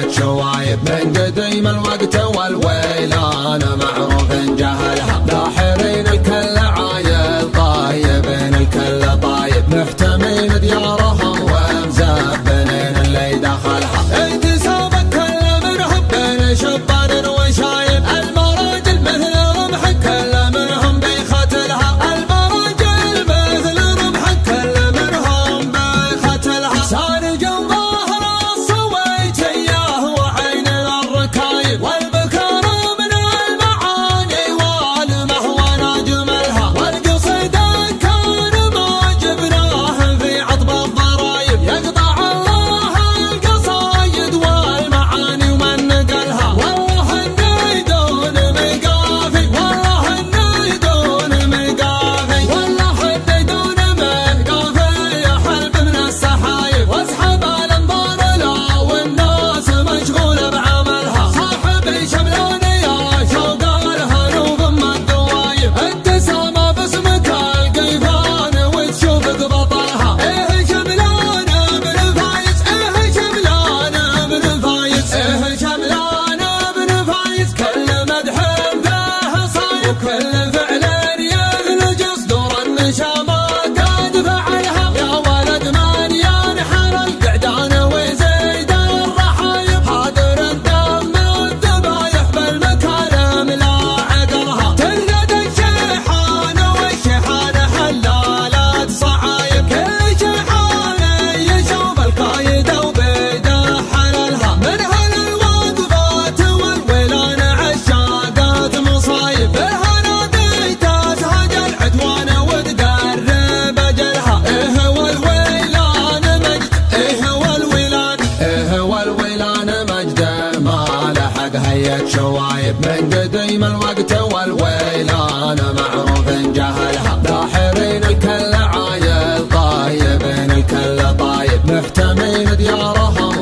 شوايب من قديم الوقت والويلان معروف جهلها. داحرين الكل عايل طايبين الكل طايب محتمين ديارهم ومزبنين اللي دخلها. انتساب الكل منهم بين شبان وشايب المراجل مثل رمح كل منهم بيختلها. المراجل مثل رمح كل منهم بيختلها. سارج ظاهر الصويتيه وعين الركايب والبكر من المعاني والمهوى نجملها. والقصيدة كان ما جبناه في عطب الضرايب يقطع الله القصايد والمعاني ومن نقلها. والله اني دون مقافي والله اني دون مقافي والله اني دون مقافي حلب من السحايب واسحب الانظار لا والناس مشغوله بعملها. صاحبي شملاني يا شوق الهنوب ما الدوايب ابتسامه باسمك القيفان وتشوفك بطلها. ايه شملان ابن فايز ايه شملان ابن فايز ايه شملان ابن فايز كل مدح به صايب وكل فعل يغلج صدور النشامه قد فعلها. يا ولد من ينحر القعدان ويزيد الرحايب هادر الدم والذبايح بالمكارم لا عقلها. تلقد الشيحان والشيحان حلالات صعايب كل شيحان يشوف القايد وبيده حللها. من هالوقفات والولان عشاقات مصايب بالهنادي تزهج العدوان وتقرب اجلها. ايه والويلان مجد ايه والويلان ايه والويلان مجد ما لحق هيئة شوايب من قديم الوقت والويلان معروف جهلها. داحرين الكل عايل طايبين الكل طايب محتمين ديارهم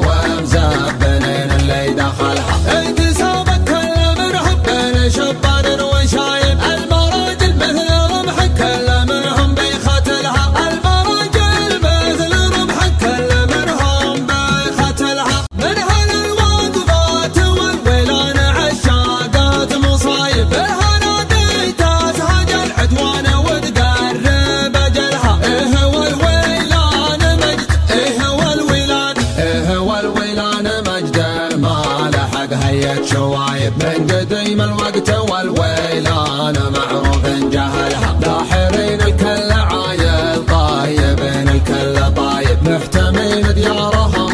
ومزبنين اللي دخلها. انتساب الكل منهم بين شبان وشايب المراجل مثل رمح كل منهم بيختلها. المراجل مثل رمح كل منهم بيختلها. من هالوقفات والولان عشاقات مصايب بالهنادي تزهج العدوان وتقرب اجلها. ايه والويلان مجد ايه والويلان ايه والويلان مجد ما لحق هيئة شوايب من قديم الوقت والويلان معروف جهلها. داحرين الكل عايل طايبين الكل طايب محتمين ديارهم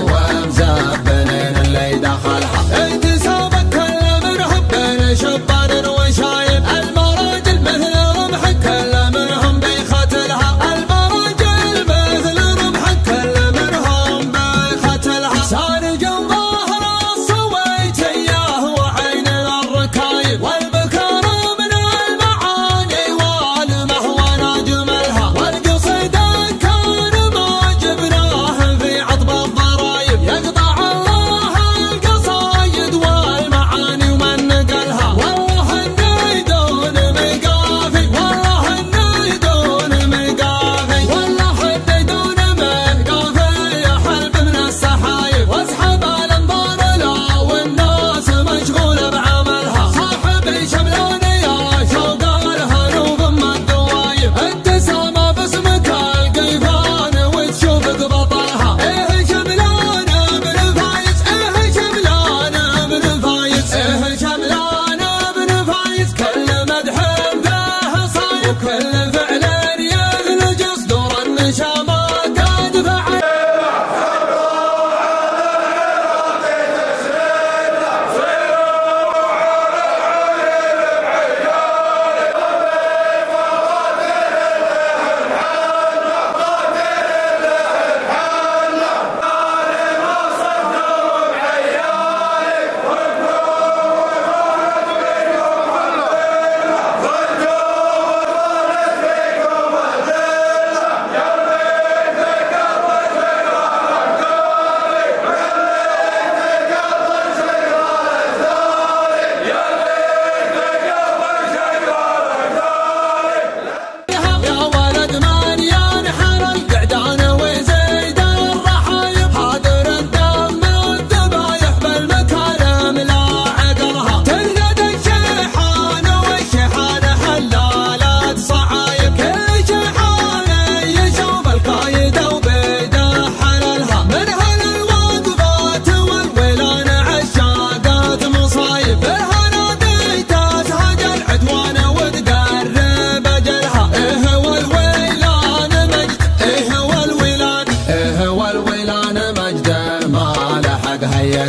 ومزبنين اللي دخلها. انتساب الكل منهم بين شبان وشايب المراجل مثل رمح كل منهم بيختلها. المراجل مثل رمح كل منهم بيختلها. سارج ظاهر الصويتيه وعين الركايب والبكر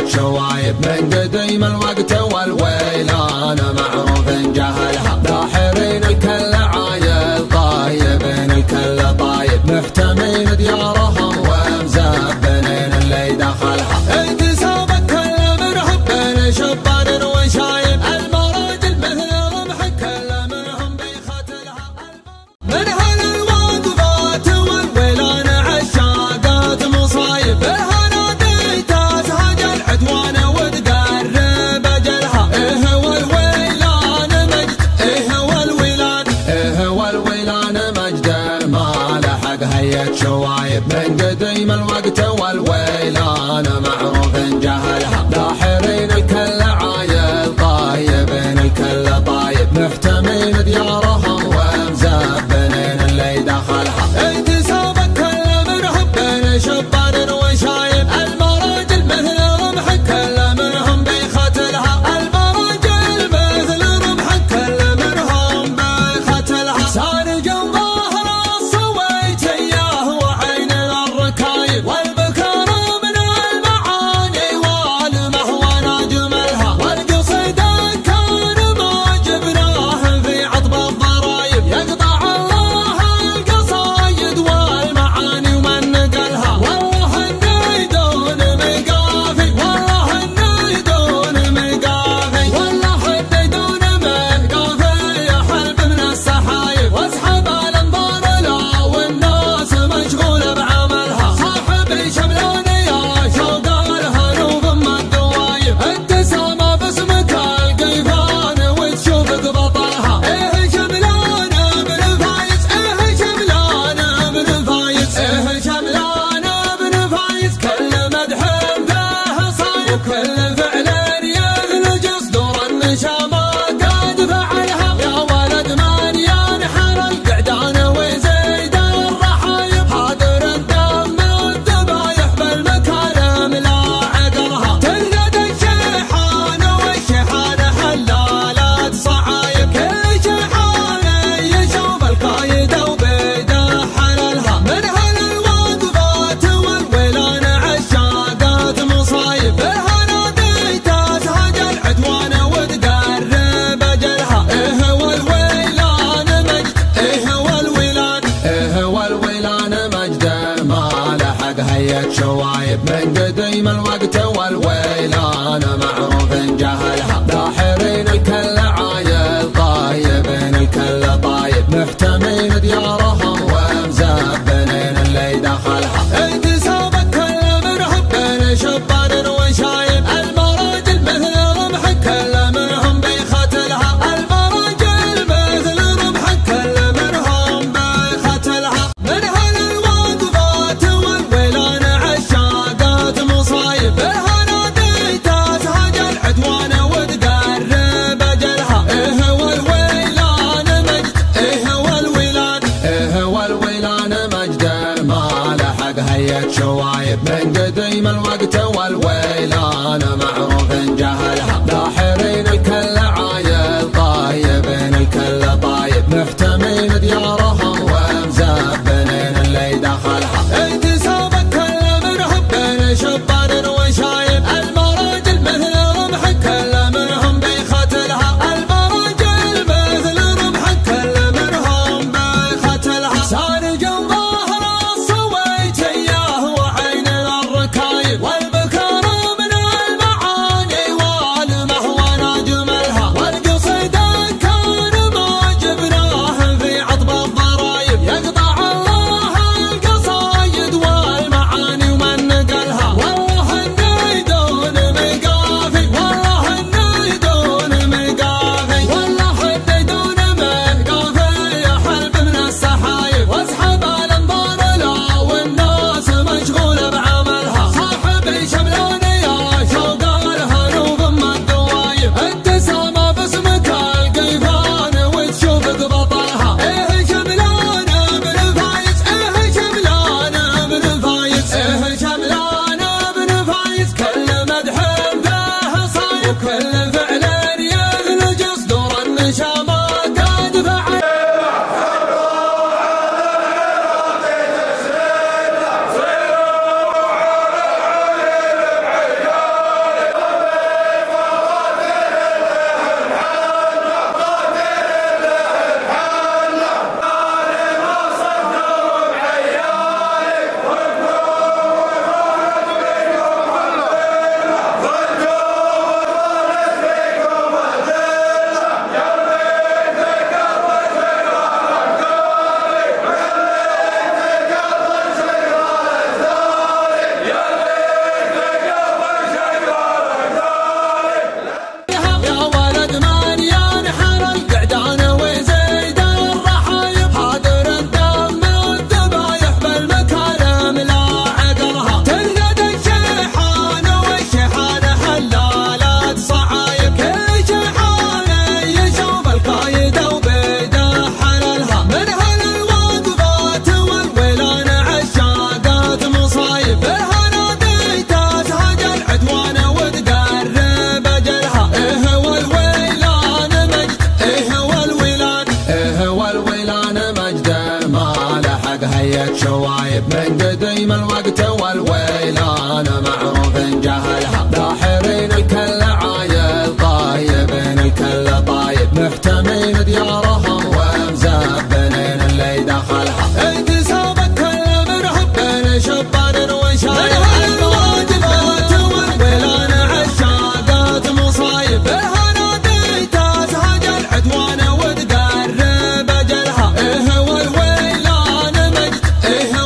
هيت شوايب من قديم الوقت والويلان معروف جهلها داحرين الكل عايل طايبين الكل طايب محتمين ديارهم ومزبنين اللي دخلها انتساب الكل منهم بين شبان وشايب المراجل مثل رمح كل منهم بيختلها من هالواقفات والويلان عشاقات مصايب بالهنادي تزهج العدوان وتقرب اجلها والويلان مجد والويلان مجد ما لحق هيت شوايب من قديم الوقت والويلان معروف جهلها داحرين الكل عايل طايبين الكل طايب محتمين ديارهم ومزبنين اللي دخلها انتساب الكل منهم بين شبان وشايب المراجل مثل رمح كل منهم بيختلها المراجل مثل رمح كل منهم بيختلها سارج ظهر الصويتيه وعين الركايب والبكر من المعاني والمهوى نجملها والقصيدة كان ما جبناه في عطب الضرايب يقطع الله القصايد والمعاني ومن نقلها والله اني دون مقافي والله اني دون مقافي والله اني دون مقافي حلب من السحايب واسحب الانظار لا والناس مشغوله بعملها صاحبي شملاني يا شوق الهنوب ما الدوايب ابتسامه باسمك القيفان وتشوفك بطلها شملان بن فايز شملان بن فايز شملان بن فايز كل مدح به صايب كل فعل يثلج صدور النشامه قد فعلها يا ولد من ينحر القعدان ويزيد الرحايب هادر الدم الذبايح بالمكارم لا عقلها تلقد الشيحان والشيحان حلالات صعايب كل شيحان يشوف القايد وبيده حللها من هالواقفات والويلان عشاقات مصايب بالهنادي تزهج العدوان وتقرب اجلها والويلان مجد والويلان مجد ما لحق هيت شوايب من قديم الوقت والويلان معروف جهلها داحرين الكل عايل طايبين الكل طايب محتمين ديارهم ومزبنين اللي دخلها انتساب الكل منهم بين شبان وشايب المراجل مثل رمح كل منهم بيختلها المراجل مثل رمح كل منهم بيختلها من هالواقفات والويلان عشاقات مصايب بالهنادي تزهج العدوان وتقرب اجلها والويلان مجد والويلان مجد ما لحق هيت شوايب من قديم الوقت والويلان معروف جهلها داحرين الكل عايل طايبين الكل طايب محتمين ديارهم ومزبنين اللي دخلها انتساب الكل منهم بين شبان وشايب المراجل مثل رمح كل منهم بيختلها المراجل مثل رمح كل منهم بيختلها سارج ظهر الصويتيه وعين الركايب والبكر من المعاني شوايب من قديم الوقت والويلان معروف جهلها داحرين الكل عايل طايبين الكل طايب محتمين ديارهم ومزبنين اللي دخلها انتسابك كل منهم بين شبان وشايب الواجبات والويلان عشاقات مصايب بالهنادي تزهج العدوان وتقرب اجلها ايه والويلان مجد ايه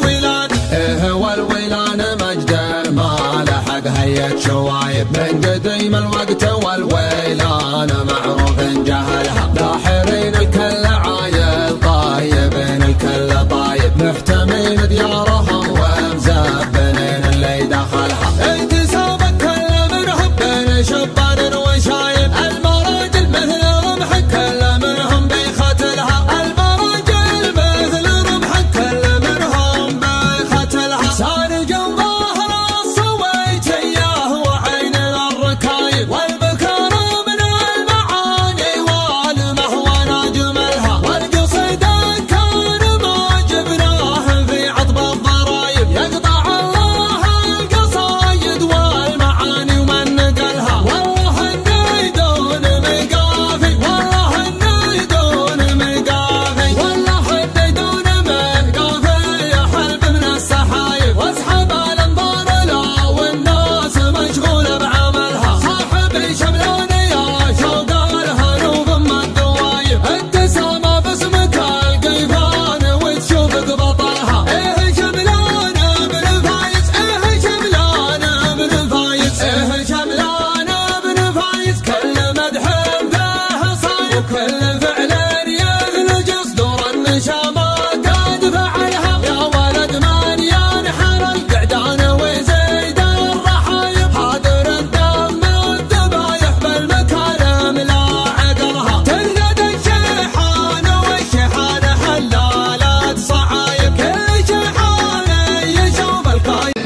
والويلان مجد ما لحق هيت شوايب من قديم الوقت والويلان معروف جهلها داحرين الكل عايل طايبين الكل طايب محتمين ديارهم ومزبنين اللي دخلها انتسابك كل منهم بين شبان وشايب المراجل مثل رمحك كل منهم بيختلها المراجل مثل رمحك كل منهم بيختلها سارج ظهر الصويت اياه وعين الركايب والبكر من المعاني والمهوى نجملها والقصيدة كان ما جبناه في عطب الضرايب يقطع الله القصايد والمعاني ومن نقلها والله اني دون مقافي والله اني دون مقافي والله اني دون مقافي حلب من السحايب واسحب الانظار لا والناس مشغوله بعملها صاحبي شملاني يا شوق الهنوب ما الدوايب ابتسامه باسمك القيفان وتشوفك بطلها ايه شملانه بن فايز ايه شملانه بن فايز ايه شملانه بن فايز كل مدح به صايب كل فعل يغلج صدور النشامه قد فعلها يا ولد من ينحر القعدان وزيد الرحايب حاضر الدم والذبايح بالمكارم لا عقلها تلقد الشيحان والشيحان حلالات صعايب كل شيحان يشوف الكايب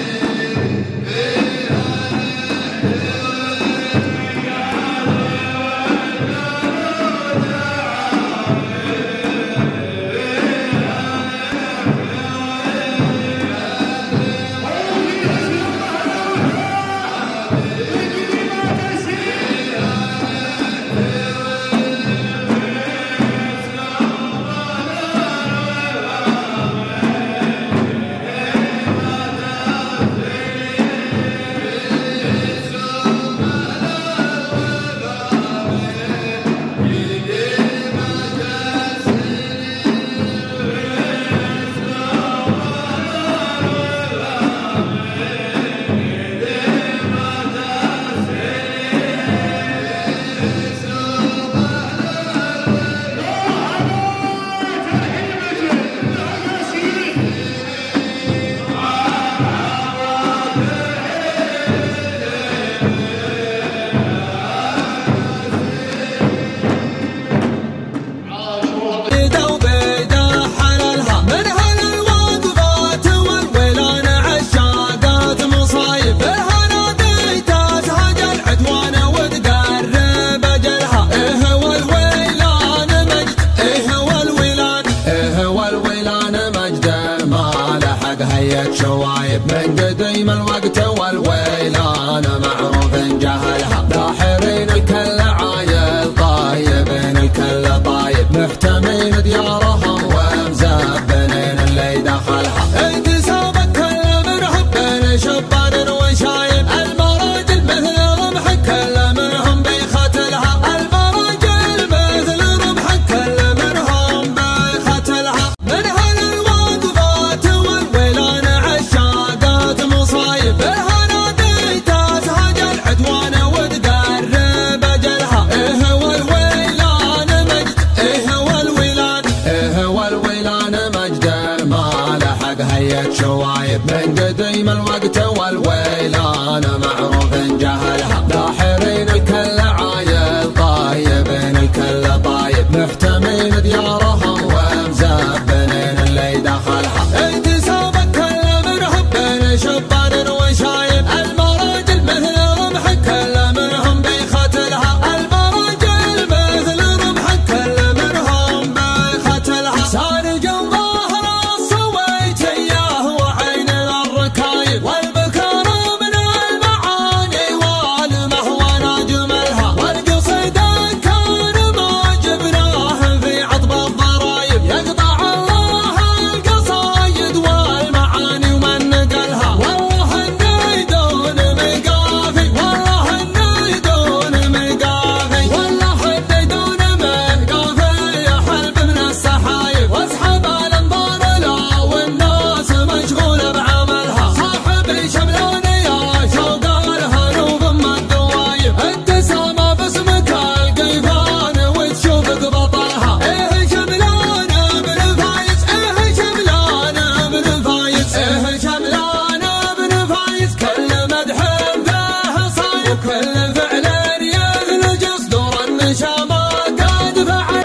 هيت شوايب من قديم الوقت والويلان معروف جهلها داحرين الكل عايل طايبين الكل طايب محتمين ديارهم ومزبنين اللي دخلها انتسابك كل منهم بين شبان وشايب المراجل مثل رمحك كل منهم بيختلها المراجل مثل رمحك كل منهم بيختلها من هالواقفات والويلان عشاقات مصايب بالهنادي وكل فعل يغلج صدور النشامة قد فعل.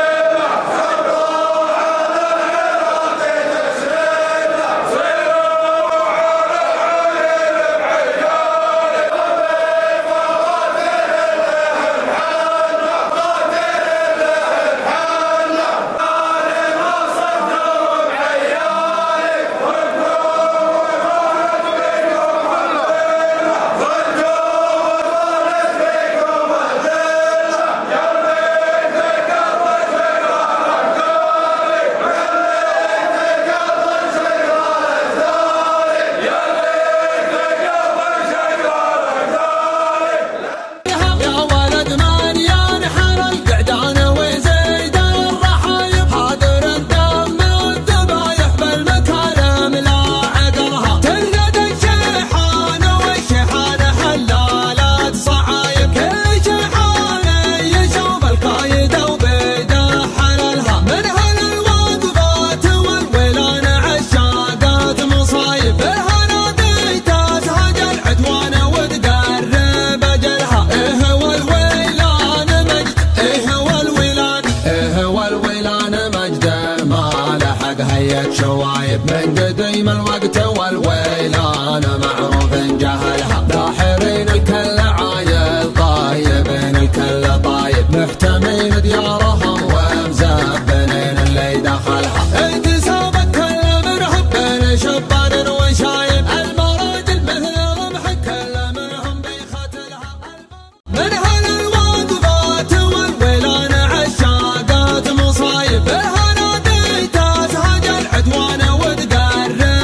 هيت شوايب من قديم الوقت والويلان معروف جهلها داحرين الكل عايل طايبين الكل طايب محتمين ديارهم ومزبنين اللي دخلها انتسابك كل منهم بين شبان وشايب المراجل مثل رمح كل منهم بيختلها من هالوقفات والويلان عشاقات مصايب وانا ودقرب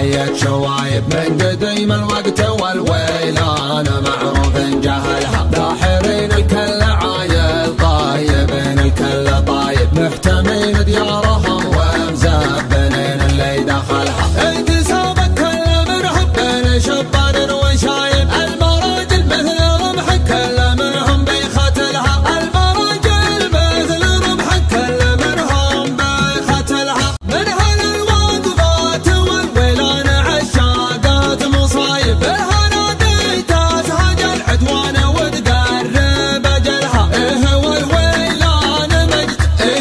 هيت شوايب من قديم الوقت والويلان معروف جهلها داحرين الكل عايل طايبين الكل طايب محتمين ديارهم ومزبنين اللي دخلها انتسابك كل منهم بين شبان وشايب المراجل مثل رمح كل منهم بيختلها المراجل مثل رمح كل منهم بيختلها من هالواقفات والولان عشاقات مصايب الهنادي تزهج العدوان وتقرب اجلها والويلان مجد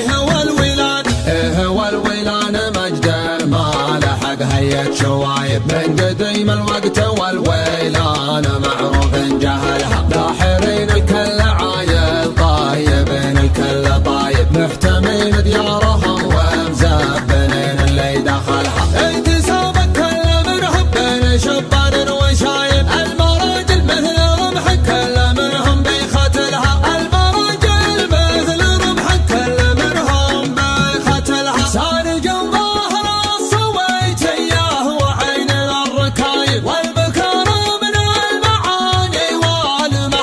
والويلان مجد ما لحق هيت شوايب من قديم الوقت والويلان معروف جهلها داحرين الكل عايل طايبين الكل طايب محتمين ديارهم ومزبنين اللي دخلها انتسابك كل منهم بين شبان وشايب المراجل مثل رمح كل منهم بيختلها المراجل مثل رمح كل منهم بيختلها سارج ظهر الصويتيه وعين الركايب والبكر من المعاني والمحاسن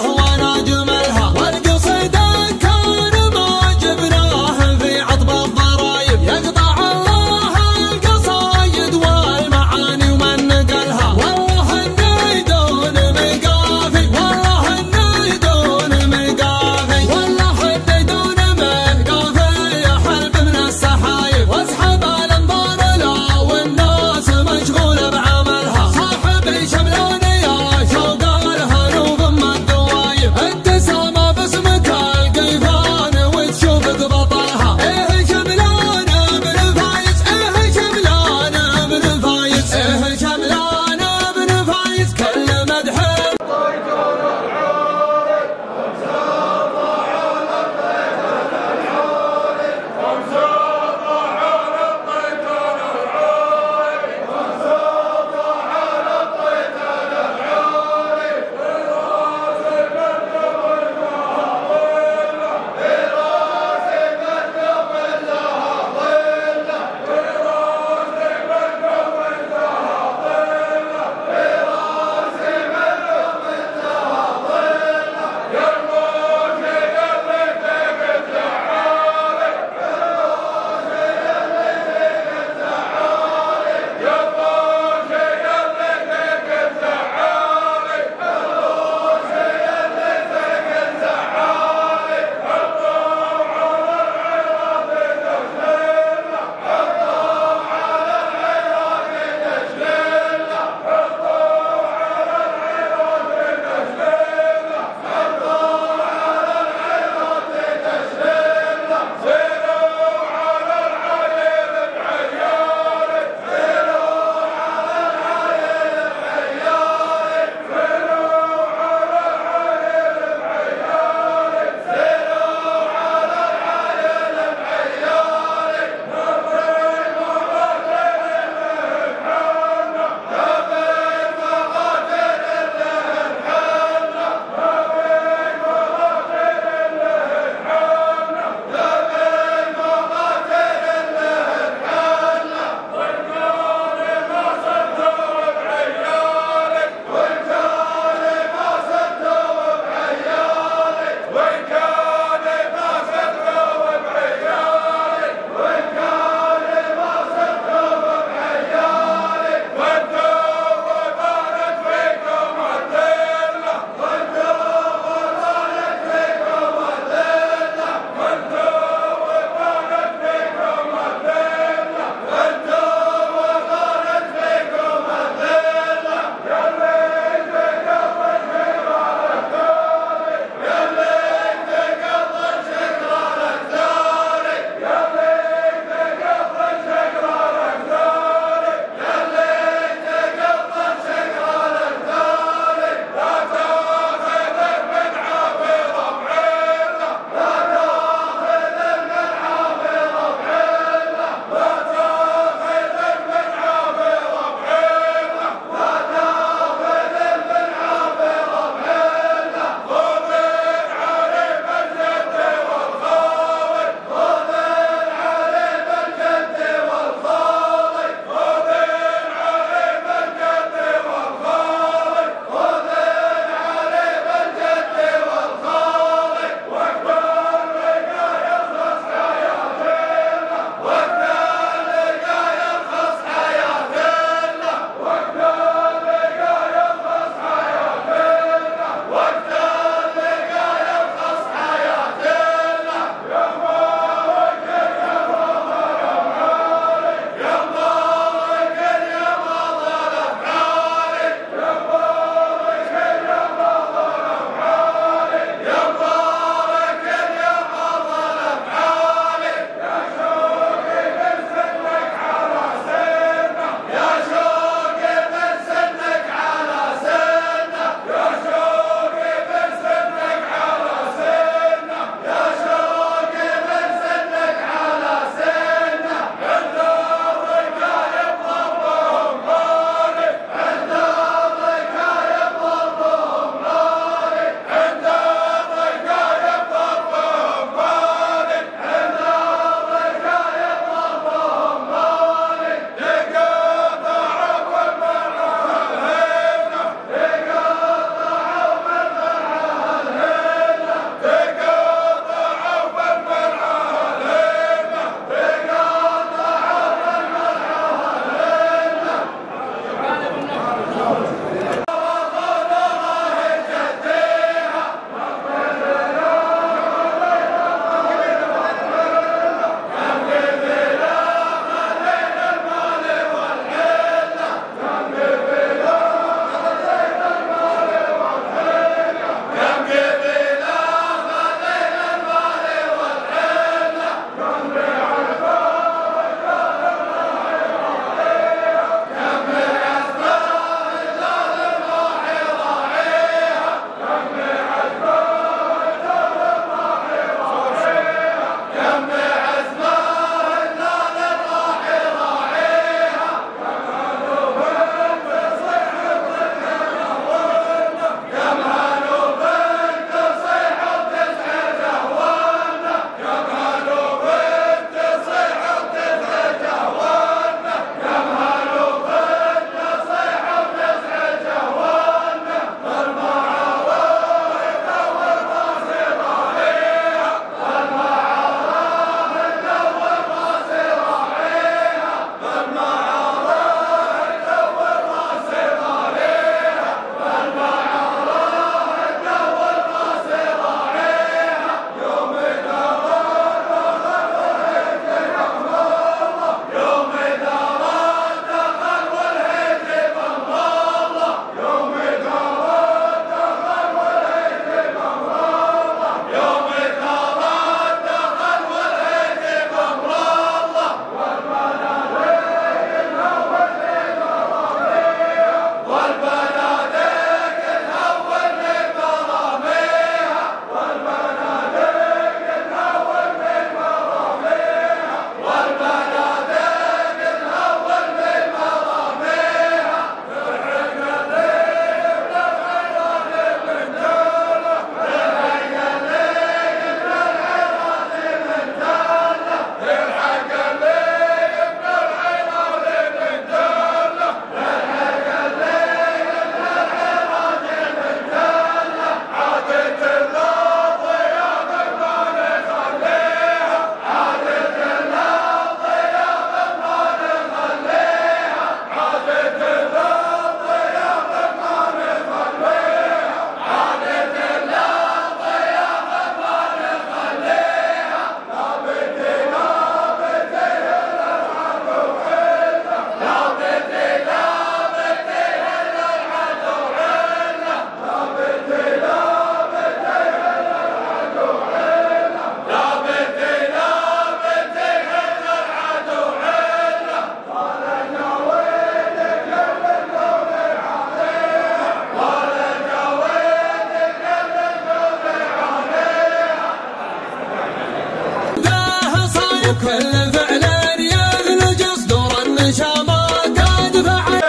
كل فعل يغلج صدور النشامة قد فعل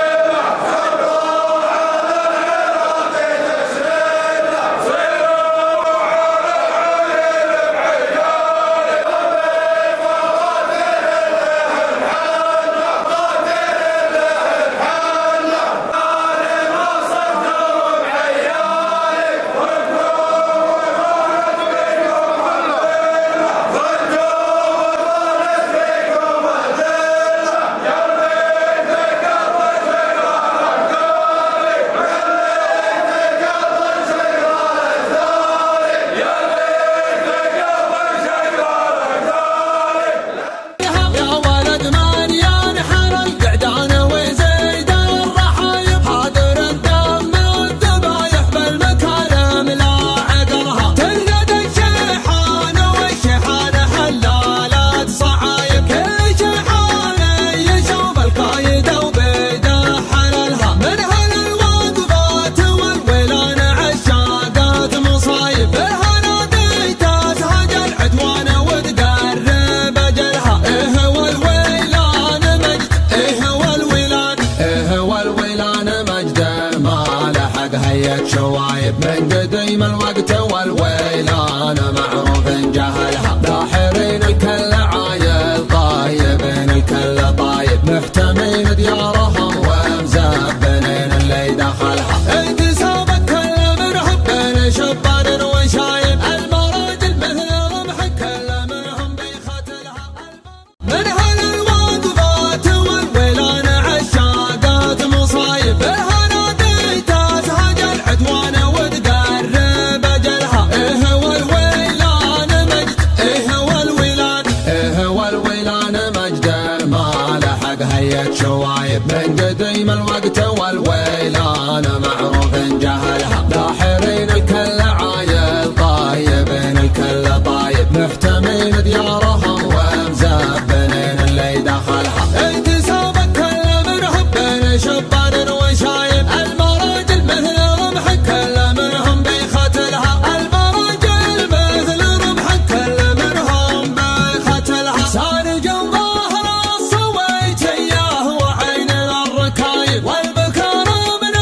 شوايب من قديم الوقت والويلان معروف جهلها داحرين الكل عايل طايبين الكل طايب محتمين ديارهم ومزبنين اللي دخلها انتسابك كل منهم بين شبان وشايب المراجل مثل رمح كل منهم بيختلها من هالوقفات والويلان عشاقات مصايب وانا وتقرب اجلها ايه والويلان مجد ايه والويلان مجد ما لحق هيت شوايب من قديم الوقت والويلان معروف جهلها داحرين الكل عايل طايبين الكل طايب محتمين ديارهم ومزبنين اللي دخلها انتسابك كل منهم بين شبان وشايب المراجل مثل كل منهم بيختلها المراجل مثل رمح كل منهم بيختلها سارج ظهر الصويت اياه وعين الركايب والبكر من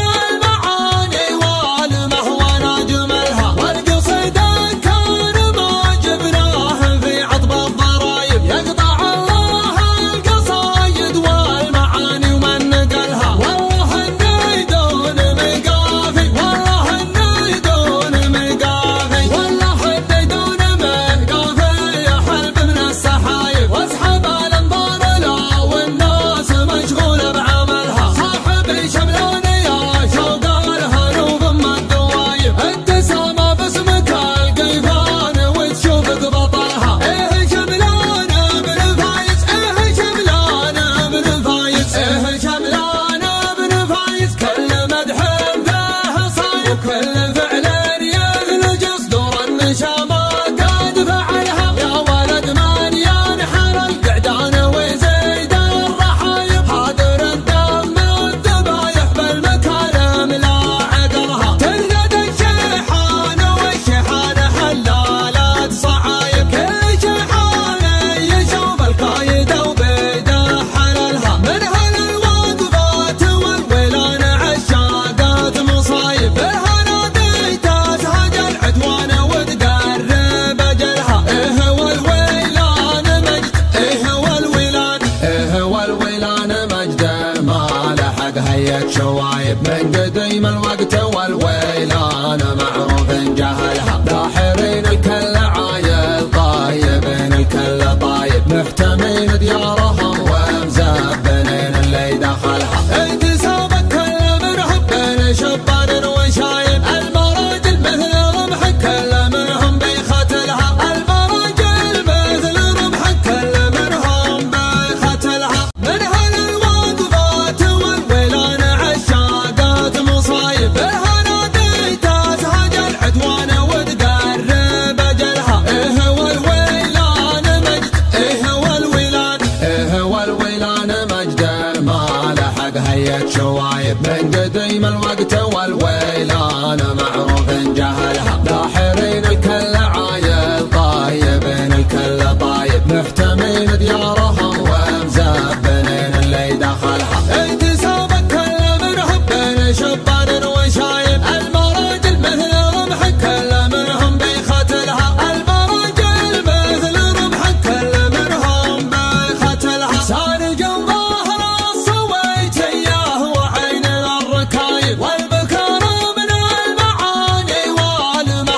من قديم الوقت والويلان معروف جهلها داحرين الكل عايل طايبين الكل طايب محتمين ديارهم ومزبنين اللي دخلها انتسابك كل مرحب بين شبان وشايب المراجل مثل رمح كل منهم بيختلها المراجل مثل رمح كل منهم بيختلها من هالوقفات والولان عشاقات مصايب الهنادي تزهج العدوان وتقرب اجلها والويلان مجد والويلان مجد ما لحق هيت شوايب من قديم الوقت والويلان معروف جهلها داحرين الكل عايل طايبين الكل طايب محتمين ديارهم ومزبنين اللي دخلها انتسابك كل مرحب بين شبان وشايب المراجل مثل رمح كل منهم بيختلها المراجل مثل رمح كل منهم بيختلها سارج ظهر الصويتيه وعين الركايب والبكر من المعاني والمعايب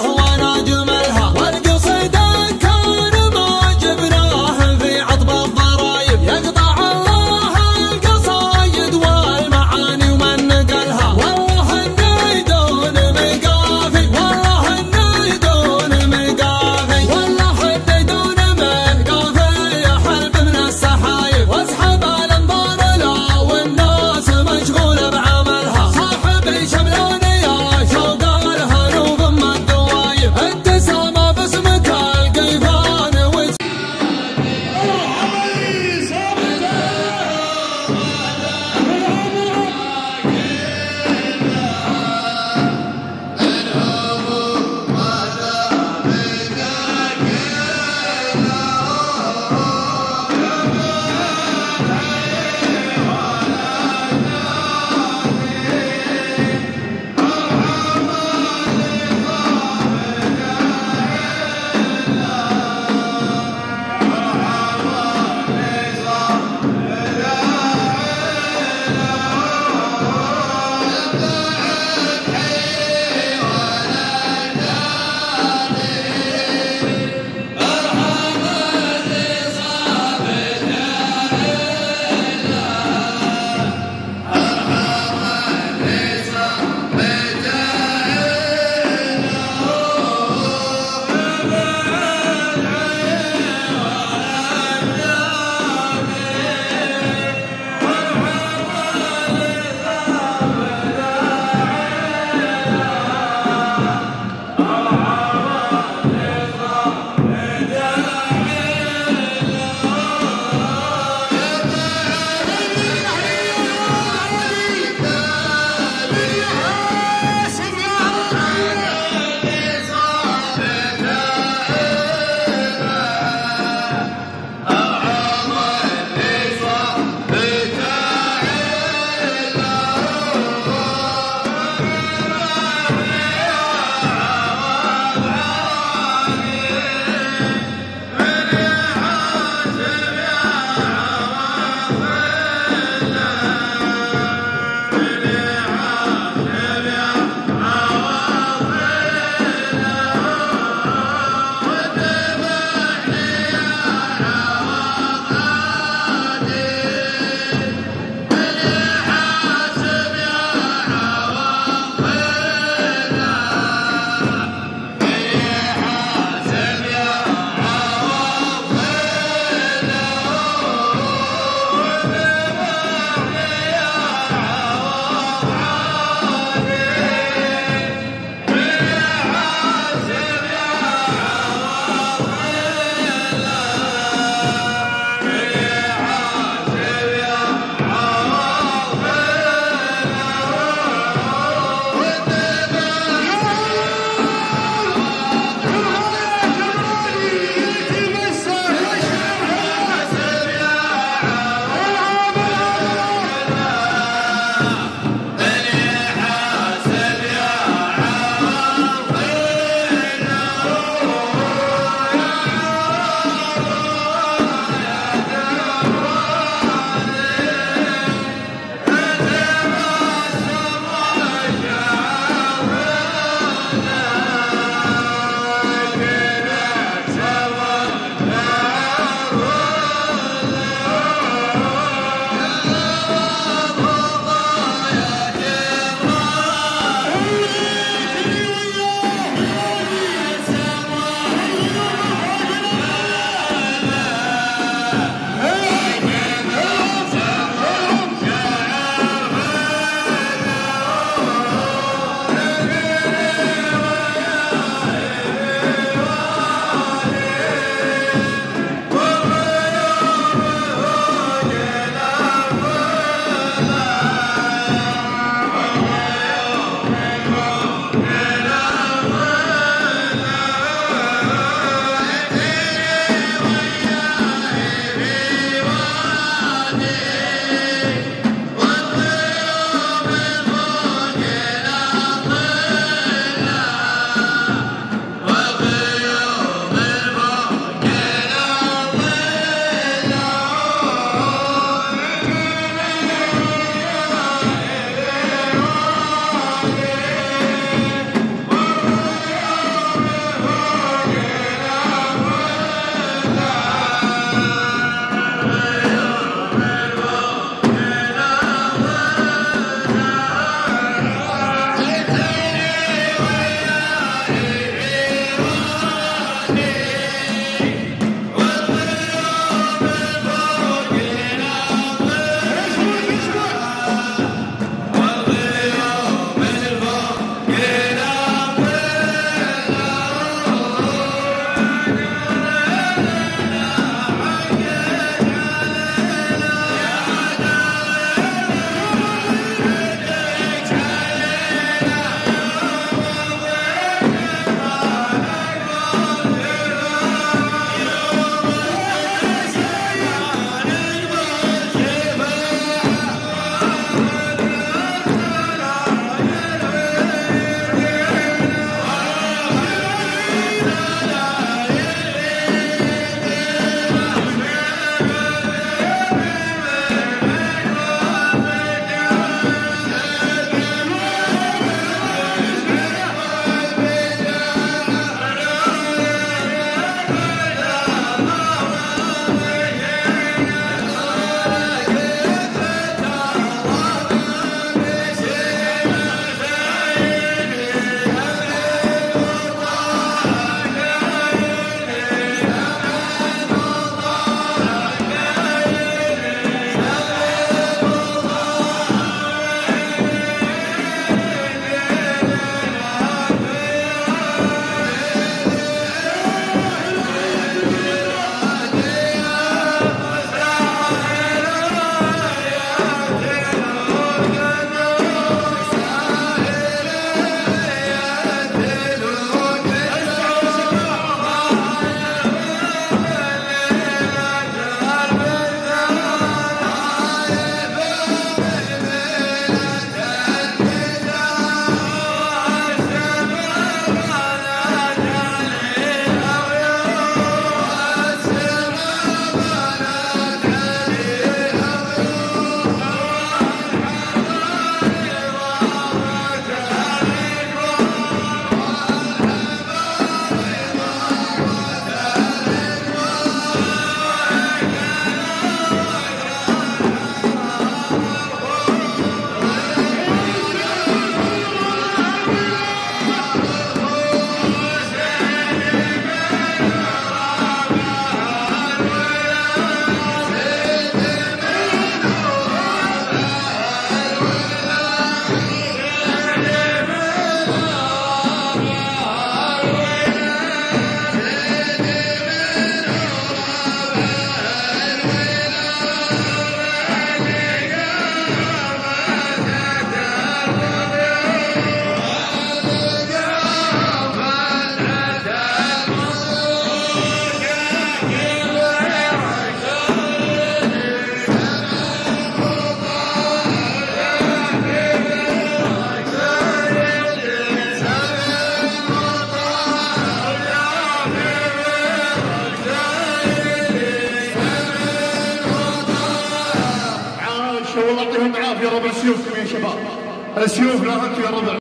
السيوف لا انت يا ربع.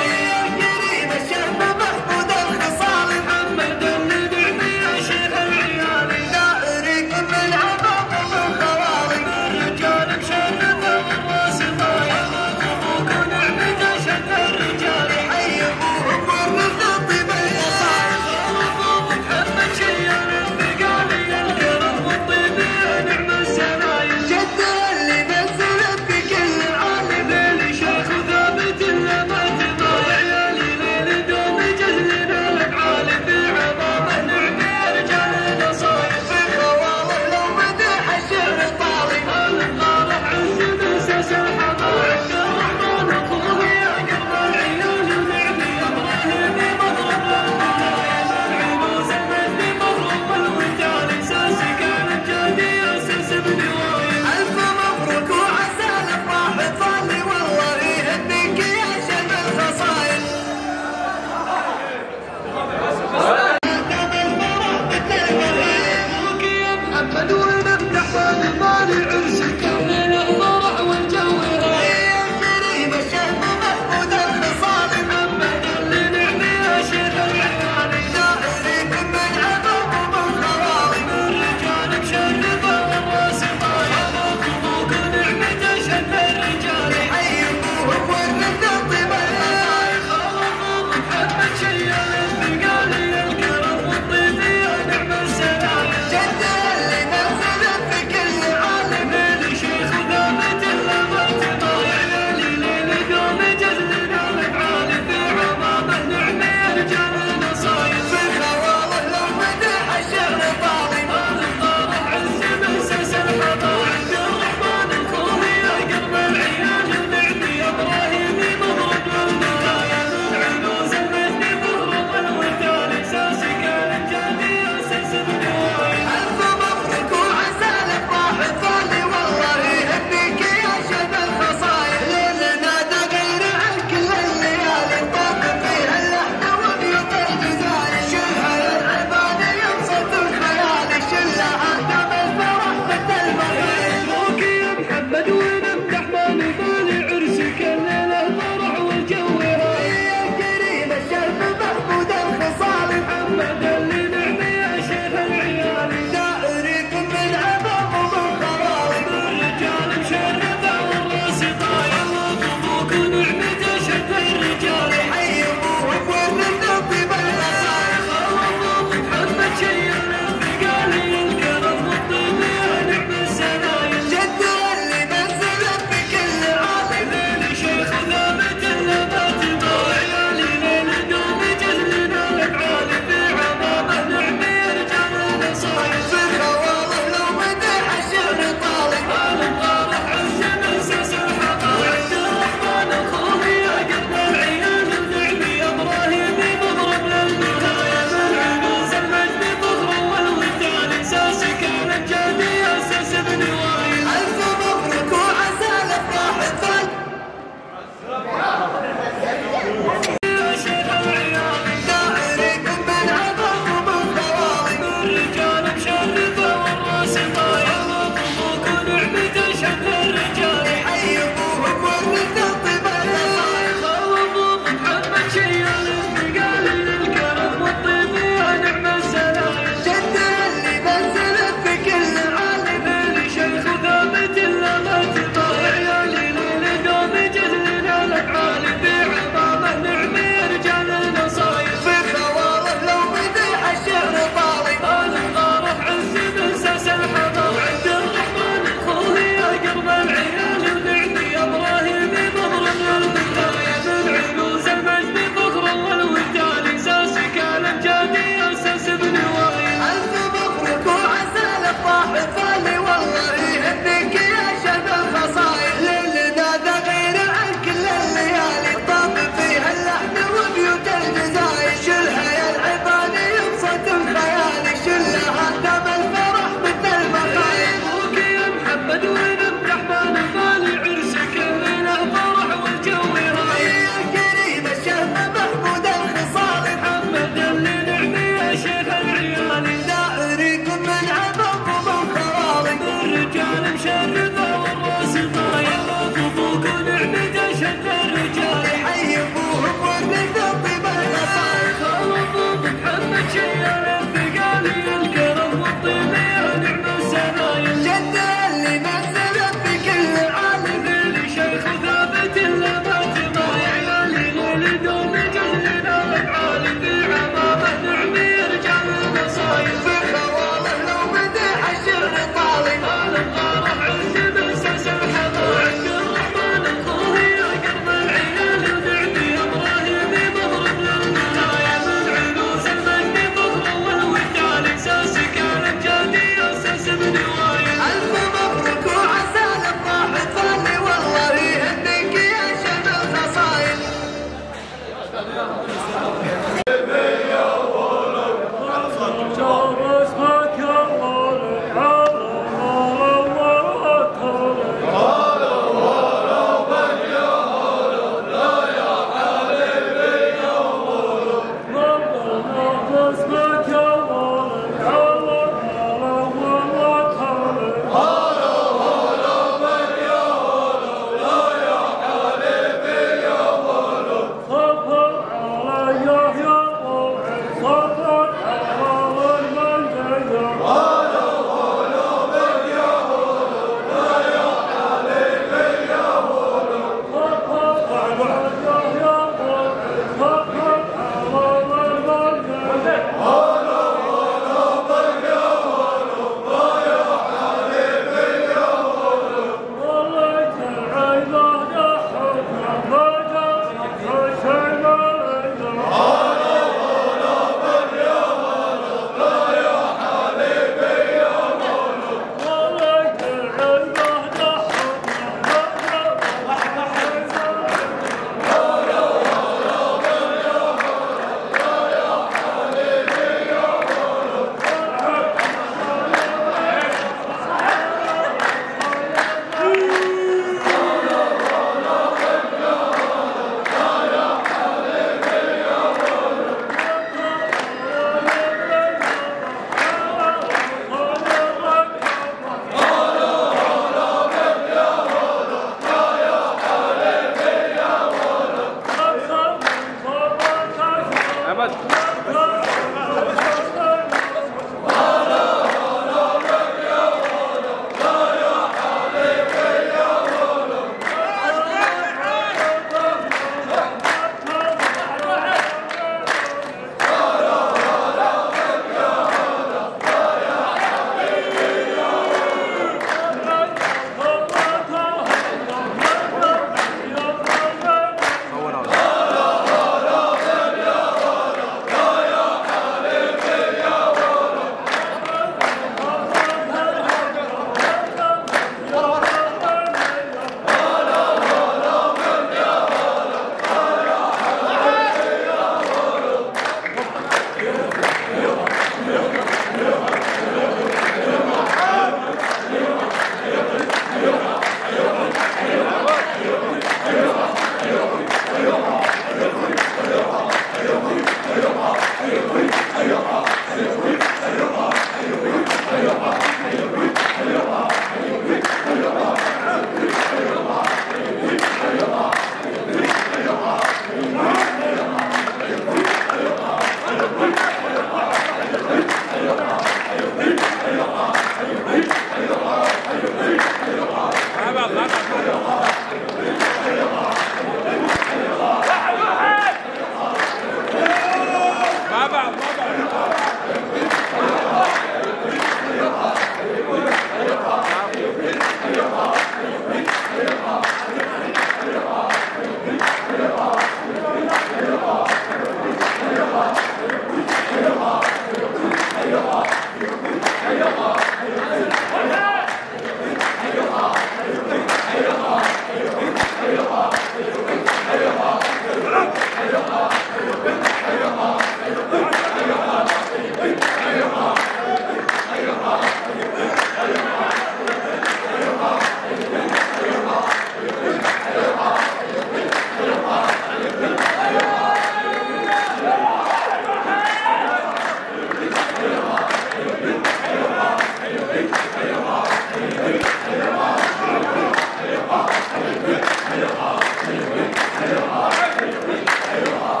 Hayır.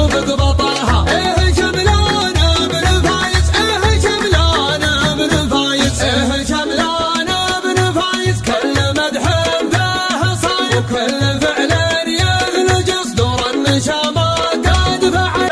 وفوق بطلها. ايه شملانه بن فايز، ايه شملانه بن فايز، ايه شملانه بن فايز، كل مدح به صاير، كل فعل يغلج صدور النشامه قد فعل.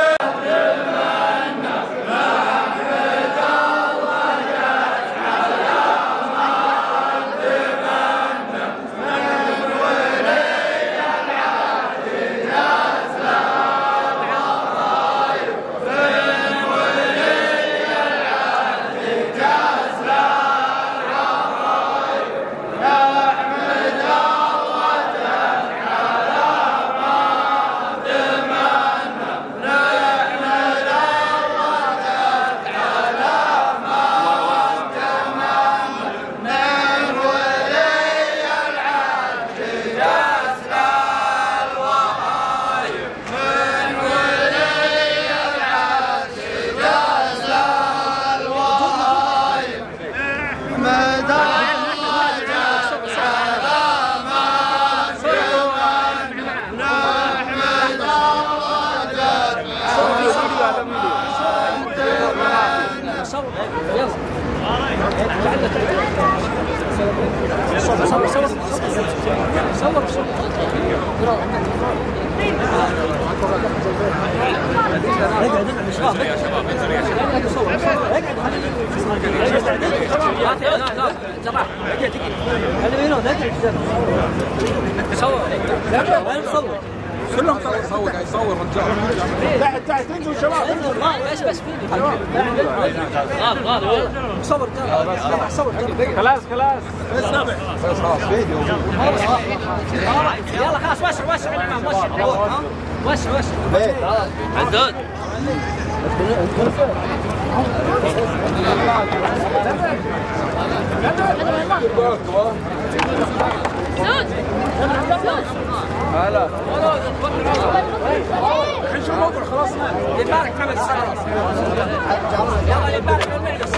صور رجال تحت انتوا شباب بس صور خلاص يلا خلاص وسع الامام وسع عدود هلا شو الموضوع خلاص يبارك محمد خلاص يلا يبارك المعدس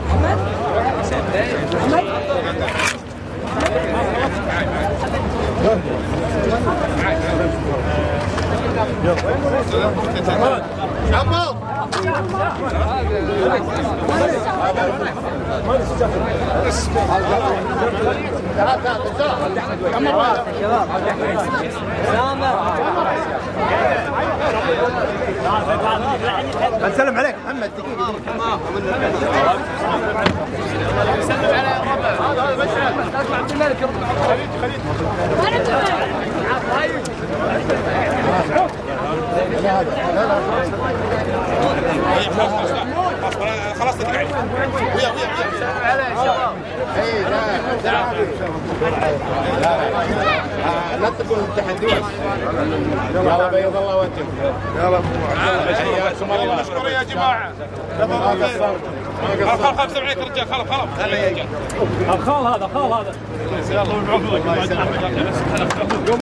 نسلم عليك محمد دقيقة سلم على ربع عبد الملك خلاص تقعد ويا سلم عليه شباب اي لا تقول التحديات يلا بيض الله وانتم يلا مشكور يا جماعه خل سمع عليك رجال خل هذا